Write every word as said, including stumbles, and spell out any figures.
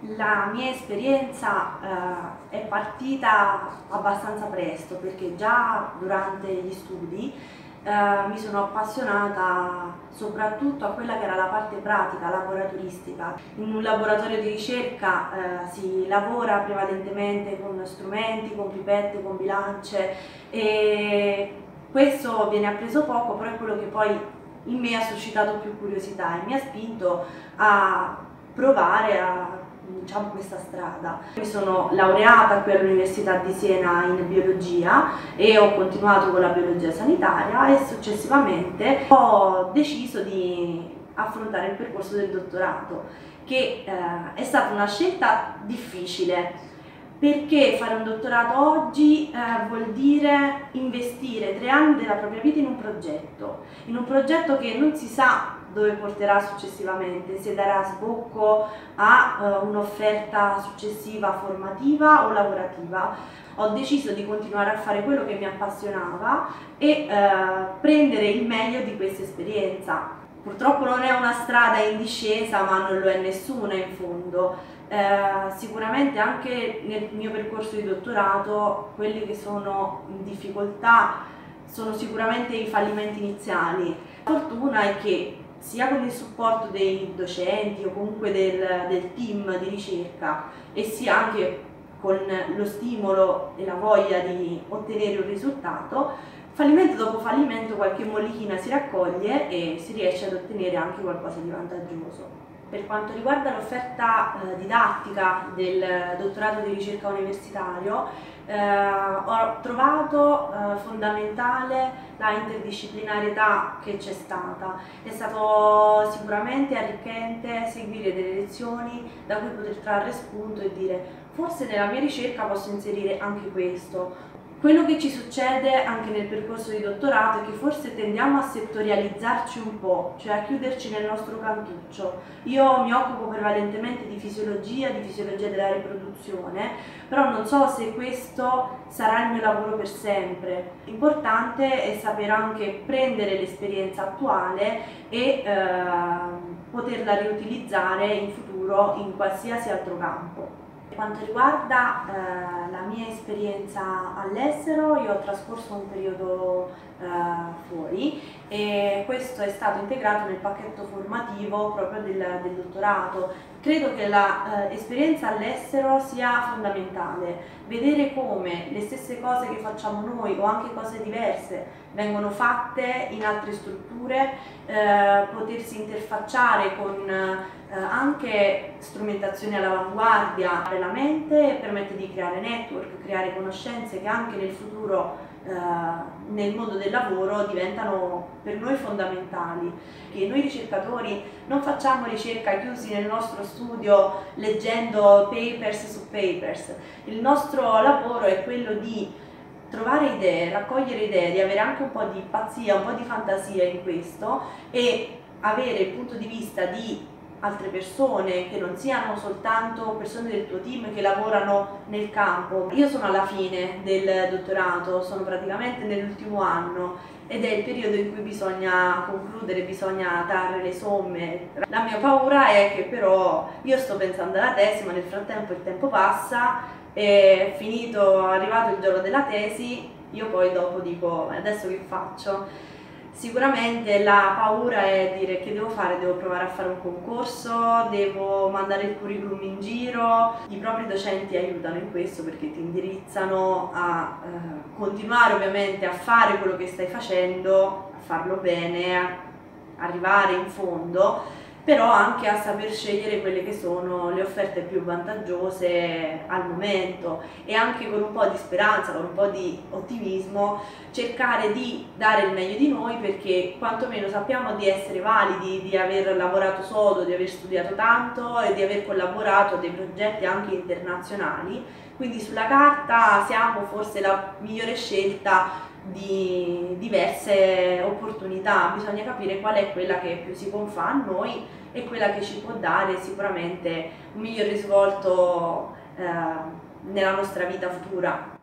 La mia esperienza eh, è partita abbastanza presto, perché già durante gli studi eh, mi sono appassionata soprattutto a quella che era la parte pratica, laboratoristica. In un laboratorio di ricerca eh, si lavora prevalentemente con strumenti, con pipette, con bilance, e questo viene appreso poco, però è quello che poi in me ha suscitato più curiosità e mi ha spinto a provare a diciamo questa strada. Mi sono laureata qui all'Università di Siena in biologia e ho continuato con la biologia sanitaria, e successivamente ho deciso di affrontare il percorso del dottorato, che eh, è stata una scelta difficile, perché fare un dottorato oggi eh, vuol dire investire tre anni della propria vita in un progetto, in un progetto che non si sa dove porterà successivamente, se darà sbocco a uh, un'offerta successiva formativa o lavorativa. Ho deciso di continuare a fare quello che mi appassionava e uh, prendere il meglio di questa esperienza. Purtroppo non è una strada in discesa, ma non lo è nessuna in fondo. Uh, sicuramente anche nel mio percorso di dottorato quelli che sono in difficoltà sono sicuramente i fallimenti iniziali. La fortuna è che sia con il supporto dei docenti o comunque del, del team di ricerca, e sia anche con lo stimolo e la voglia di ottenere un risultato, fallimento dopo fallimento qualche mollichina si raccoglie e si riesce ad ottenere anche qualcosa di vantaggioso. Per quanto riguarda l'offerta eh, didattica del dottorato di ricerca universitario, eh, ho trovato eh, fondamentale la interdisciplinarietà che c'è stata. È stato sicuramente arricchente seguire delle lezioni da cui poter trarre spunto e dire: forse nella mia ricerca posso inserire anche questo. Quello che ci succede anche nel percorso di dottorato è che forse tendiamo a settorializzarci un po', cioè a chiuderci nel nostro cantuccio. Io mi occupo prevalentemente di fisiologia, di fisiologia della riproduzione, però non so se questo sarà il mio lavoro per sempre. L'importante è saper anche prendere l'esperienza attuale e eh, poterla riutilizzare in futuro in qualsiasi altro campo. Per quanto riguarda eh, la mia esperienza all'estero, io ho trascorso un periodo eh, fuori, e questo è stato integrato nel pacchetto formativo proprio del, del dottorato. Credo che l'esperienza eh, all'estero sia fondamentale, vedere come le stesse cose che facciamo noi o anche cose diverse vengono fatte in altre strutture, eh, potersi interfacciare con eh, anche strumentazioni all'avanguardia della mente, permette di creare network, creare conoscenze che anche nel futuro eh, nel mondo del lavoro diventano per noi fondamentali. Che noi ricercatori non facciamo ricerca chiusi nel nostro studio leggendo papers su papers, il nostro lavoro è quello di trovare idee, raccogliere idee, di avere anche un po' di pazzia, un po' di fantasia in questo, e avere il punto di vista di altre persone che non siano soltanto persone del tuo team che lavorano nel campo. Io sono alla fine del dottorato, sono praticamente nell'ultimo anno ed è il periodo in cui bisogna concludere, bisogna dare le somme. La mia paura è che però io sto pensando alla tesi, ma nel frattempo il tempo passa, è finito, è arrivato il giorno della tesi, io poi dopo dico: adesso che faccio? Sicuramente la paura è dire: che devo fare? Devo provare a fare un concorso, devo mandare il curriculum in giro. I propri docenti aiutano in questo, perché ti indirizzano a eh, continuare ovviamente a fare quello che stai facendo, a farlo bene, a arrivare in fondo, però anche a saper scegliere quelle che sono le offerte più vantaggiose al momento, e anche con un po' di speranza, con un po' di ottimismo, cercare di dare il meglio di noi, perché quantomeno sappiamo di essere validi, di aver lavorato sodo, di aver studiato tanto e di aver collaborato a dei progetti anche internazionali. Quindi sulla carta siamo forse la migliore scelta di diverse opportunità. Bisogna capire qual è quella che più si confà a noi e quella che ci può dare sicuramente un miglior risvolto eh, nella nostra vita futura.